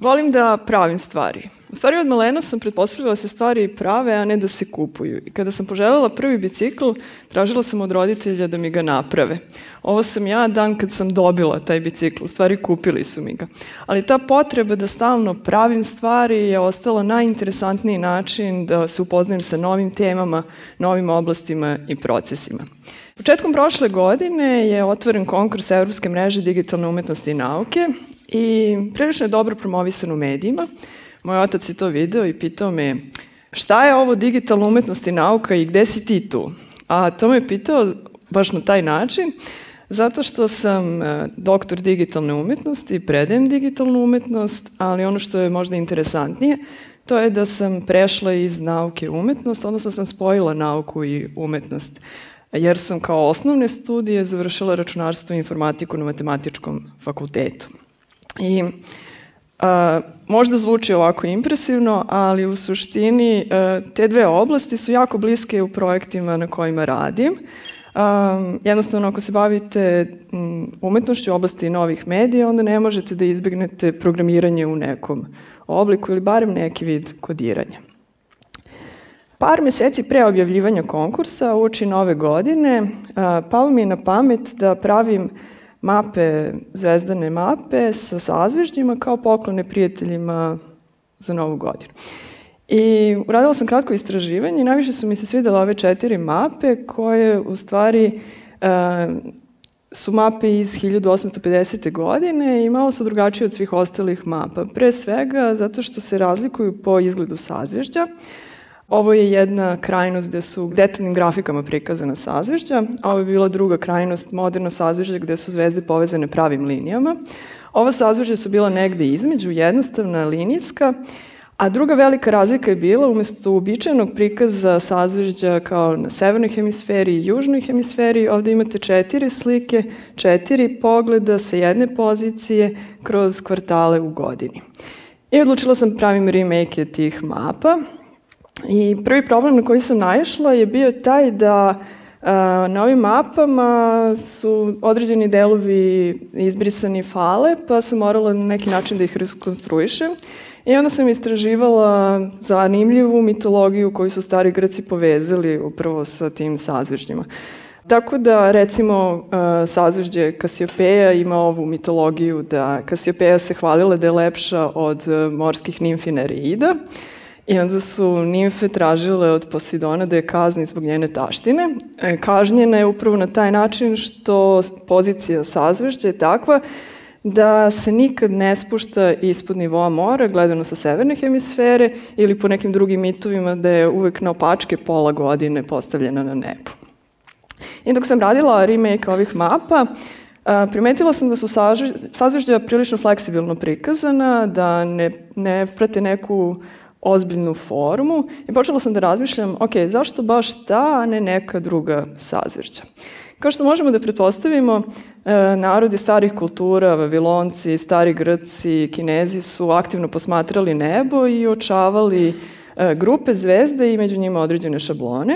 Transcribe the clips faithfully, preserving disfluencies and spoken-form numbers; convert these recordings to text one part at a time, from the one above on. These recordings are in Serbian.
Volim da pravim stvari. U stvari od malena sam pretpostavila da se stvari prave, a ne da se kupuju. I kada sam poželjela prvi bicikl, tražila sam od roditelja da mi ga naprave. Ovo sam ja dan kad sam dobila taj bicikl, u stvari kupili su mi ga. Ali ta potreba da stalno pravim stvari je ostala najinteresantniji način da se upoznajem sa novim temama, novim oblastima i procesima. Početkom prošle godine je otvoren konkurs Evropske mreže digitalne umetnosti i nauke i prilično je dobro promovisan u medijima. Moj otac je to video i pitao me šta je ovo digitalna umetnost i nauka i gde si ti tu? A to me pitao baš na taj način zato što sam doktor digitalne umetnosti, predajem digitalnu umetnost, ali ono što je možda interesantnije, to je da sam prešla iz nauke u umetnost, odnosno sam spojila nauku i umetnost, jer sam kao osnovne studije završila računarstvo i informatiku na Matematičkom fakultetu. I a, možda zvuči ovako impresivno, ali u suštini a, te dve oblasti su jako bliske u projektima na kojima radim. A, jednostavno, ako se bavite m, umetnošću u oblasti novih medija, onda ne možete da izbegnete programiranje u nekom obliku ili barem neki vid kodiranja. Par meseci pre objavljivanja konkursa, uoči nove godine, a, palo mi je na pamet da pravim mape, zvezdane mape sa sazvežđima kao poklone prijateljima za Novu godinu. I uradila sam kratko istraživanje i najviše su mi se svidjela ove četiri mape koje u stvari e, su mape iz hiljadu osamsto pedesete. godine i malo su drugačije od svih ostalih mapa. Pre svega zato što se razlikuju po izgledu sazvežđa. Ovo je jedna krajnost gde su detaljnim grafikama prikazana sazvežđa, a ovo je bila druga krajnost, moderna sazvežđa gde su zvezde povezane pravim linijama. Ova sazvežđa su bila negde između, jednostavna, linijska, a druga velika razlika je bila, umesto uobičajenog prikaza sazvežđa kao na severnoj hemisferi i južnoj hemisferi, ovde imate četiri slike, četiri pogleda sa jedne pozicije kroz kvartale u godini. I odlučila sam pravim remake tih mapa. I prvi problem na koji sam naišla je bio taj da a, na ovim mapama su određeni delovi izbrisani fale, pa sam morala na neki način da ih rekonstruišem. I onda sam istraživala zanimljivu mitologiju koju su stari Grci povezali upravo sa tim sazvežđima. Tako da, recimo, sazvežđe Kasiopeja ima ovu mitologiju da Kasiopeja se hvalila da je lepša od morskih nimfi Nereida. I onda su nimfe tražile od Poseidona da je kazni zbog njene taštine. Kažnjena je upravo na taj način što pozicija sazvežđa je takva da se nikad ne spušta ispod nivoa mora, gledano sa severne hemisfere, ili po nekim drugim mitovima da je uvek naopačke pola godine postavljena na nebu. I dok sam radila remake ovih mapa, primetila sam da su sazvežđa prilično fleksibilno prikazana, da ne, ne prate neku ozbiljnu formu i počela sam da razmišljam, ok, zašto baš ta, a ne neka druga sazvežđa? Kao što možemo da pretpostavimo, narodi starih kultura, Vavilonci, stari Grci, Kinezi su aktivno posmatrali nebo i uočavali grupe zvezde i među njima određene šablone.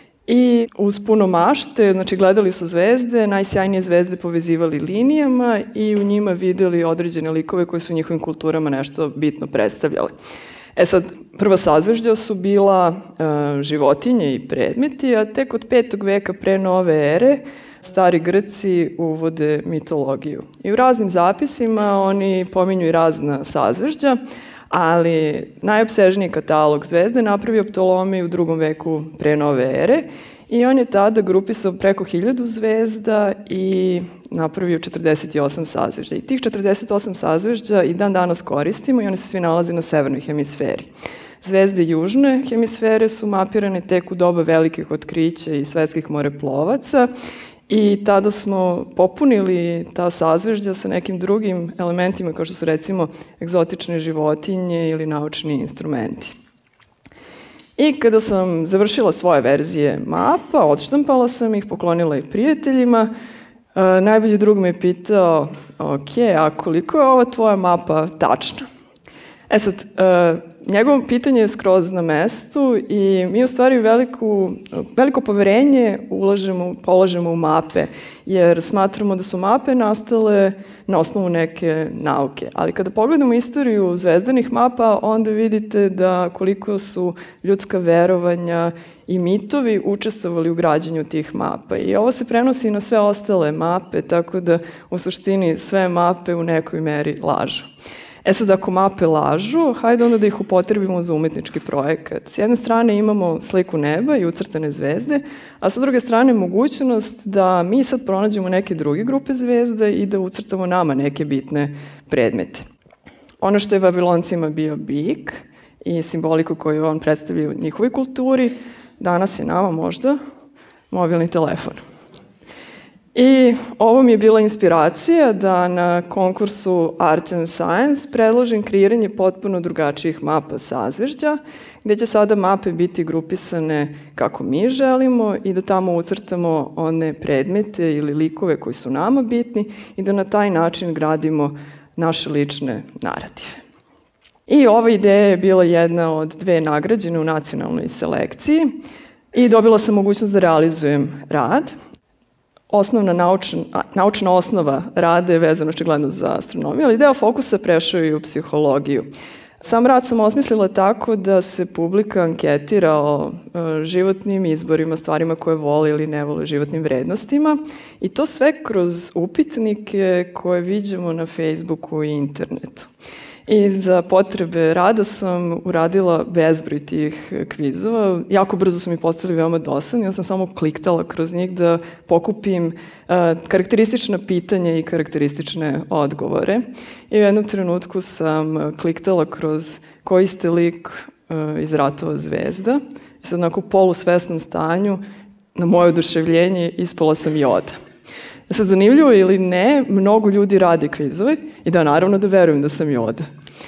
I uz puno mašte, znači gledali su zvezde, najsjajnije zvezde povezivali linijama i u njima videli određene likove koje su u njihovim kulturama nešto bitno predstavljale. E sad, prva sazvežđa su bila uh, životinje i predmeti, a tek od petog veka pre nove ere stari Grci uvode mitologiju. I u raznim zapisima oni pominju i razna sazvežđa, ali najopsežniji katalog zvezde napravio Ptolomej u drugom veku pre nove ere i on je tada grupisao preko hiljadu zvezda i napravio četrdeset osam sazvežđa. I tih četrdeset osam sazvežđa i dan danas koristimo i oni se svi nalaze na severnoj hemisferi. Zvezde južne hemisfere su mapirane tek u doba velikih otkrića i svetskih moreplovaca i tada smo popunili ta sazvežđa sa nekim drugim elementima kao što su recimo egzotične životinje ili naučni instrumenti. I kada sam završila svoje verzije mapa, odštampala sam ih, poklonila ih prijateljima. Uh, najbolji drug me je pitao, ok, a koliko je ova tvoja mapa tačna? E sad, uh, njegovo pitanje je skroz na mestu i mi u stvari veliku, veliko poverenje ulažemo, polažemo u mape, jer smatramo da su mape nastale na osnovu neke nauke. Ali kada pogledamo istoriju zvezdanih mapa, onda vidite da koliko su ljudska verovanja i mitovi učestvovali u građenju tih mapa. I ovo se prenosi na sve ostale mape, tako da u suštini sve mape u nekoj meri lažu. E sad, ako mape lažu, hajde onda da ih upotrebimo za umetnički projekat. S jedne strane imamo sliku neba i ucrtane zvezde, a sa druge strane mogućnost da mi sad pronađemo neke druge grupe zvezda i da ucrtamo nama neke bitne predmete. Ono što je Vaviloncima bio bik i simboliku koju on predstavlja u njihovoj kulturi, danas je nama možda mobilni telefon. I ovo mi je bila inspiracija da na konkursu Art and Science predložim kreiranje potpuno drugačijih mapa sazvežđa, gde će sada mape biti grupisane kako mi želimo i da tamo ucrtamo one predmete ili likove koji su nama bitni i da na taj način gradimo naše lične narative. I ova ideja je bila jedna od dve nagrađene u nacionalnoj selekciji i dobila sam mogućnost da realizujem rad. Osnovna naučna, naučna osnova rada je vezana očigledno za astronomiju, ali deo fokusa prešao i u psihologiju. Sam rad sam osmislila tako da se publika anketira o životnim izborima, stvarima koje vole ili ne vole, životnim vrednostima i to sve kroz upitnike koje viđamo na Facebooku i internetu. I za potrebe rada sam uradila bezbroj tih kvizova. Jako brzo su mi postali veoma dosadni, ja sam samo kliktala kroz njih da pokupim uh, karakteristična pitanja i karakteristične odgovore. I u jednom trenutku sam kliktala kroz koji ste lik uh, iz Ratova zvezda. I sad onako u polusvesnom stanju, na moje oduševljenje, ispala sam Joda. Sad, zanimljivo ili ne, mnogo ljudi radi kvizove i da, naravno da verujem da sam Joda.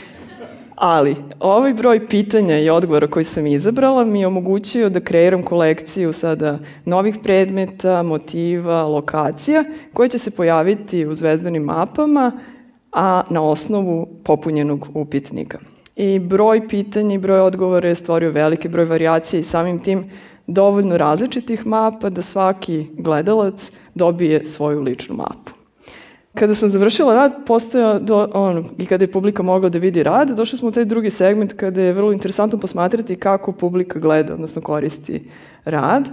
Ali, ovaj broj pitanja i odgovora koji sam izabrala mi je omogućio da kreiram kolekciju sada novih predmeta, motiva, lokacija koje će se pojaviti u zvezdanim mapama, a na osnovu popunjenog upitnika. I broj pitanja i broj odgovora je stvorio veliki broj varijacija i samim tim dovoljno različitih mapa da svaki gledalac dobije svoju ličnu mapu. Kada sam završila rad, postojao do, on, i kada je publika mogla da vidi rad, došli smo u taj drugi segment kada je vrlo interesantno posmatrati kako publika gleda, odnosno koristi rad.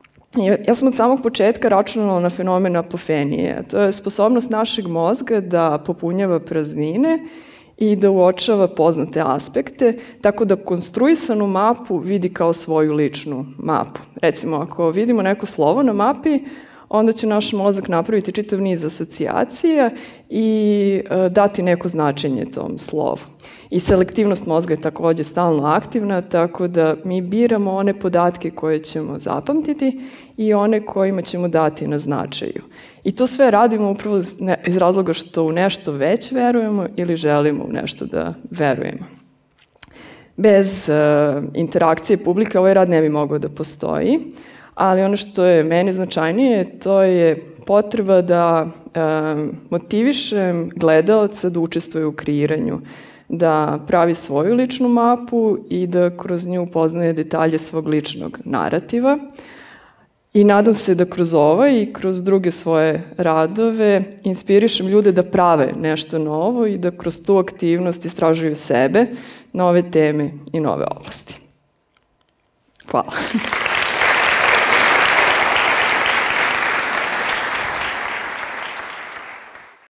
Ja sam od samog početka računala na fenomen apofenije. To je sposobnost našeg mozga da popunjava praznine i da uočava poznate aspekte, tako da konstruisanu mapu vidi kao svoju ličnu mapu. Recimo, ako vidimo neko slovo na mapi, onda će naš mozak napraviti čitav niz asocijacija i e, dati neko značenje tom slovu. I selektivnost mozga je takođe stalno aktivna, tako da mi biramo one podatke koje ćemo zapamtiti i one kojima ćemo dati na značaju. I to sve radimo upravo iz razloga što u nešto već verujemo ili želimo u nešto da verujemo. Bez uh, interakcije publike ovaj rad ne bi mogao da postoji, ali ono što je meni značajnije, to je potreba da um, motivišem gledaoca da učestvuje u kreiranju, da pravi svoju ličnu mapu i da kroz nju poznaje detalje svog ličnog narativa. I nadam se da kroz ovaj i kroz druge svoje radove inspirišem ljude da prave nešto novo i da kroz tu aktivnost istražuju sebe, nove teme i nove oblasti. Hvala.